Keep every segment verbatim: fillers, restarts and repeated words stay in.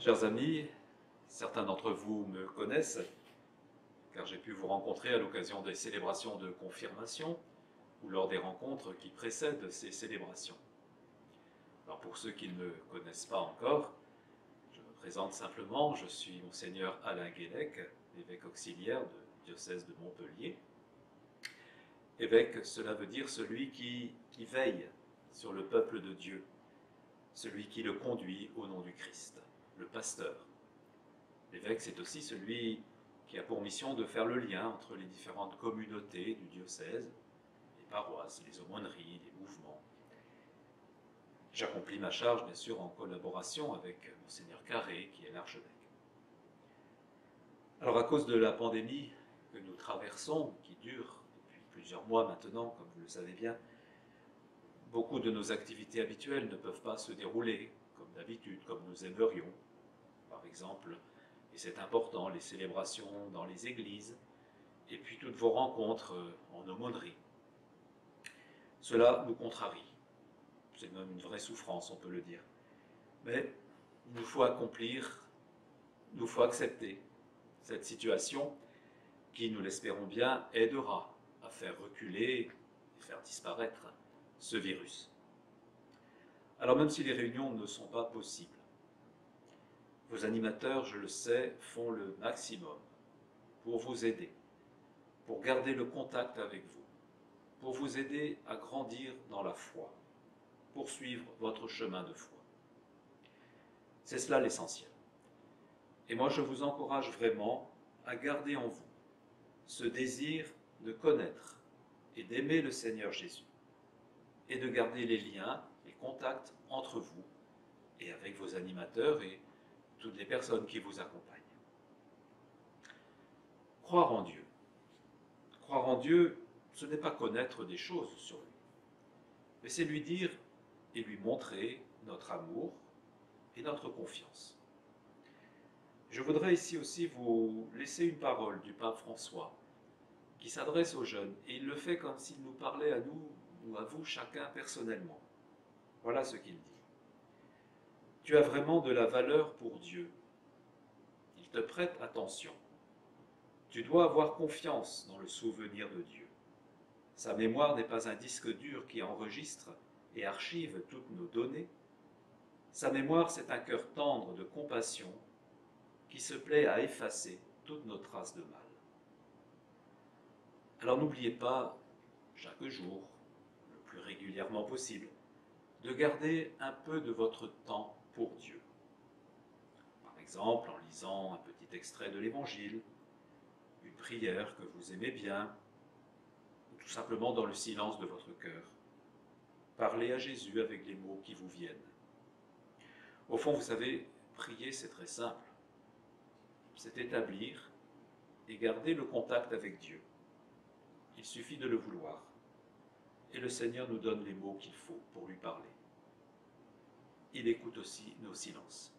Chers amis, certains d'entre vous me connaissent, car j'ai pu vous rencontrer à l'occasion des célébrations de confirmation ou lors des rencontres qui précèdent ces célébrations. Alors pour ceux qui ne me connaissent pas encore, je me présente simplement, je suis Monseigneur Alain Guélec, évêque auxiliaire du diocèse de Montpellier. Évêque, cela veut dire celui qui, qui veille sur le peuple de Dieu, celui qui le conduit au nom du Christ, le pasteur. L'évêque, c'est aussi celui qui a pour mission de faire le lien entre les différentes communautés du diocèse, les paroisses, les aumôneries, les mouvements. J'accomplis ma charge, bien sûr, en collaboration avec Monseigneur Carré, qui est l'archevêque. Alors, à cause de la pandémie que nous traversons, qui dure depuis plusieurs mois maintenant, comme vous le savez bien, beaucoup de nos activités habituelles ne peuvent pas se dérouler comme d'habitude, comme nous aimerions. Par exemple, et c'est important, les célébrations dans les églises, et puis toutes vos rencontres en aumônerie. Cela nous contrarie. C'est même une vraie souffrance, on peut le dire. Mais il nous faut accomplir, il nous faut accepter cette situation qui, nous l'espérons bien, aidera à faire reculer et faire disparaître ce virus. Alors même si les réunions ne sont pas possibles, vos animateurs, je le sais, font le maximum pour vous aider, pour garder le contact avec vous, pour vous aider à grandir dans la foi, pour suivre votre chemin de foi. C'est cela l'essentiel. Et moi, je vous encourage vraiment à garder en vous ce désir de connaître et d'aimer le Seigneur Jésus, et de garder les liens, les contacts entre vous et avec vos animateurs et toutes les personnes qui vous accompagnent. Croire en Dieu. Croire en Dieu, ce n'est pas connaître des choses sur lui, mais c'est lui dire et lui montrer notre amour et notre confiance. Je voudrais ici aussi vous laisser une parole du pape François qui s'adresse aux jeunes, et il le fait comme s'il nous parlait à nous ou à vous chacun personnellement. Voilà ce qu'il dit. Tu as vraiment de la valeur pour Dieu. Il te prête attention. Tu dois avoir confiance dans le souvenir de Dieu. Sa mémoire n'est pas un disque dur qui enregistre et archive toutes nos données. Sa mémoire, c'est un cœur tendre de compassion qui se plaît à effacer toutes nos traces de mal. Alors n'oubliez pas, chaque jour, le plus régulièrement possible, de garder un peu de votre temps pour Dieu. Par exemple, en lisant un petit extrait de l'Évangile, une prière que vous aimez bien, ou tout simplement dans le silence de votre cœur. Parlez à Jésus avec les mots qui vous viennent. Au fond, vous savez, prier, c'est très simple. C'est établir et garder le contact avec Dieu. Il suffit de le vouloir. Et le Seigneur nous donne les mots qu'il faut pour lui parler. Il écoute aussi nos silences.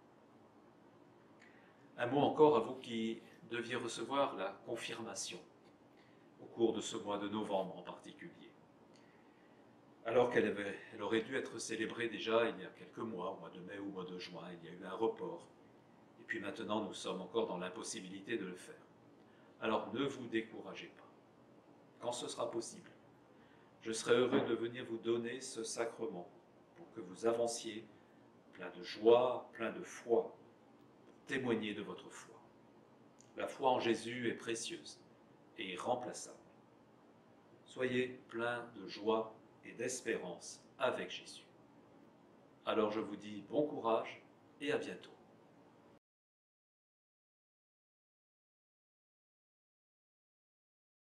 Un mot encore à vous qui deviez recevoir la confirmation au cours de ce mois de novembre en particulier. Alors qu'elle avait, elle aurait dû être célébrée déjà il y a quelques mois, au mois de mai ou au mois de juin, il y a eu un report. Et puis maintenant, nous sommes encore dans l'impossibilité de le faire. Alors ne vous découragez pas. Quand ce sera possible, je serai heureux de venir vous donner ce sacrement pour que vous avanciez plein de joie, plein de foi, pour témoigner de votre foi. La foi en Jésus est précieuse et irremplaçable. Soyez plein de joie et d'espérance avec Jésus. Alors je vous dis bon courage et à bientôt.